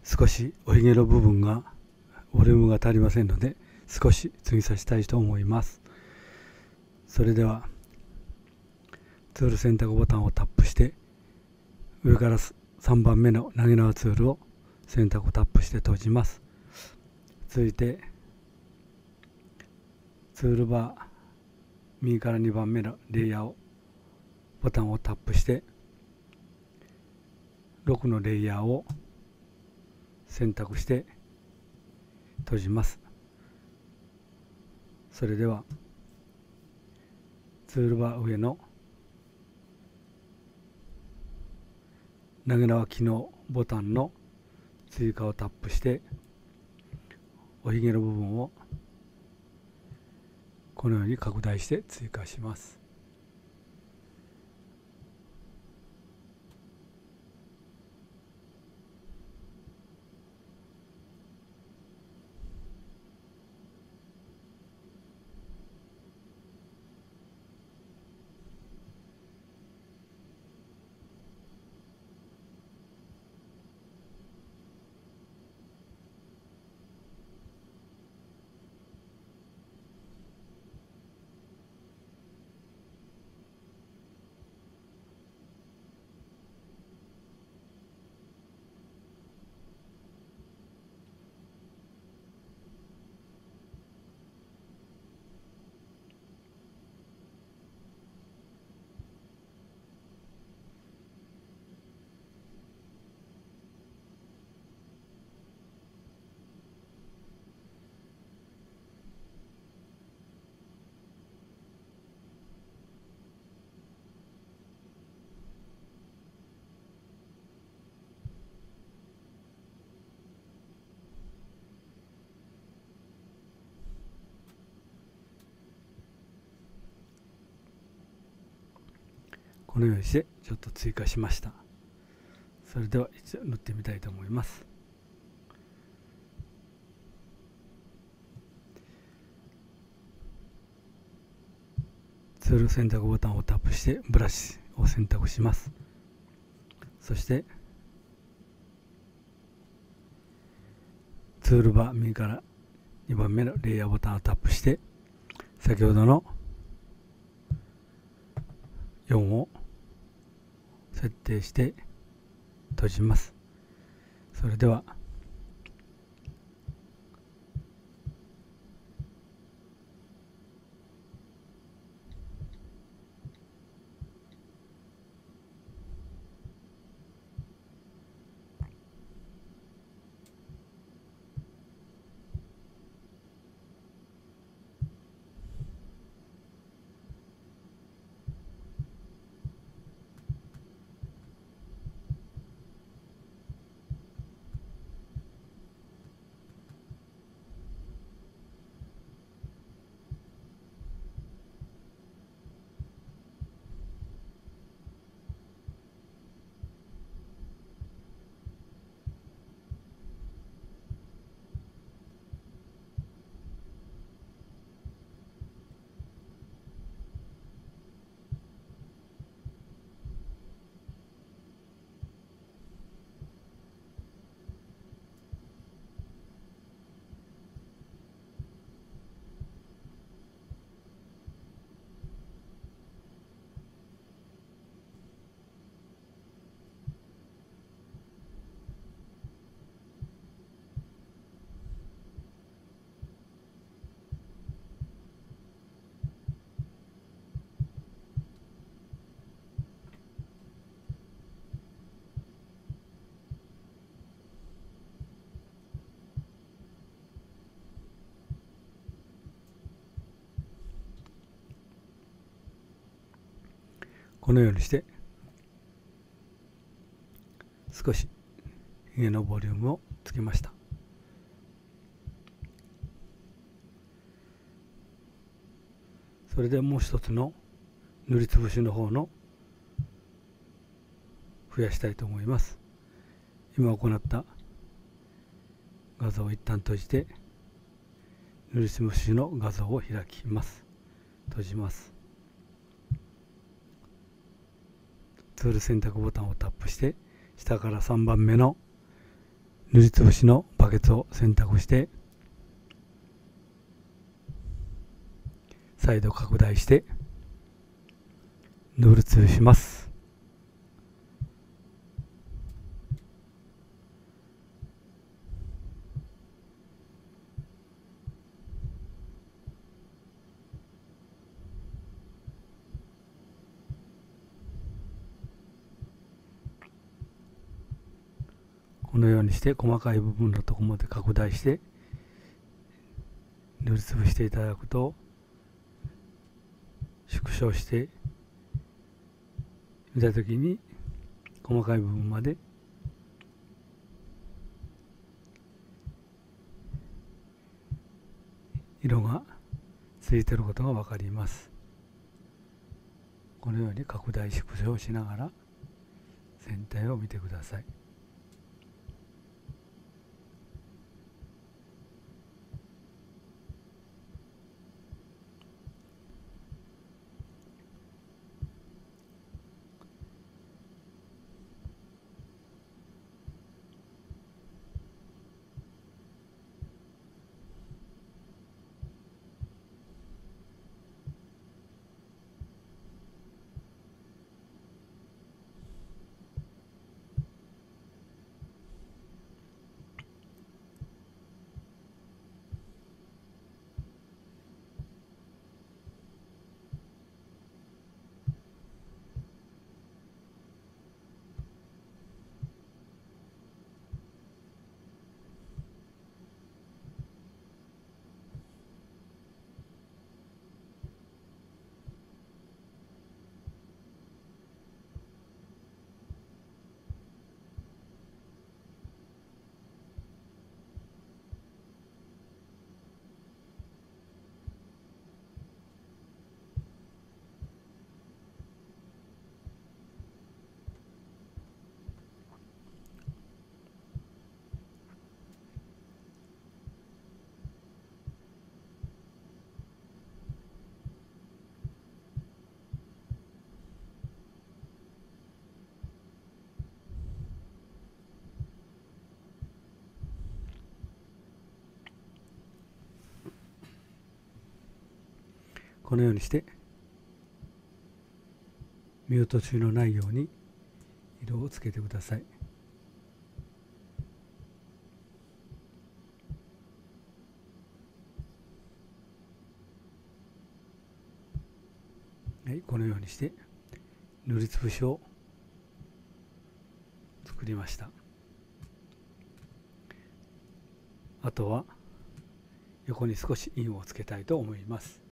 少しおひげの部分がボリュームが足りませんので、少し継ぎさせたいと思います。それではツール選択ボタンをタップして、上から3番目の投げ縄ツールを選択をタップして閉じます。続いてツールバー右から2番目のレイヤーボタンをタップして、6のレイヤーを選択して閉じます。それではツールバー上の投げ縄機能ボタンの追加をタップして、おひげの部分をこのように拡大して追加します。このようにしてちょっと追加しました。それでは一度塗ってみたいと思います。ツール選択ボタンをタップしてブラシを選択します。そしてツールバー右から2番目のレイヤーボタンをタップして、先ほどの4を設定して閉じます。それではこのようにして少しひげのボリュームをつけました。それでもう一つの塗りつぶしの方の増やしたいと思います。今行った画像を一旦閉じて、塗りつぶしの画像を開きます。閉じます。ツール選択ボタンをタップして、下から3番目の塗りつぶしのバケツを選択して再度拡大して塗りつぶします。このようにして細かい部分のところまで拡大して塗りつぶしていただくと縮小して見たときに細かい部分まで色がついていることが分かります。このように拡大縮小しながら全体を見てください。このようにして見落としのないように色をつけてください。はい、このようにして塗りつぶしを作りました。あとは横に少し印をつけたいと思います。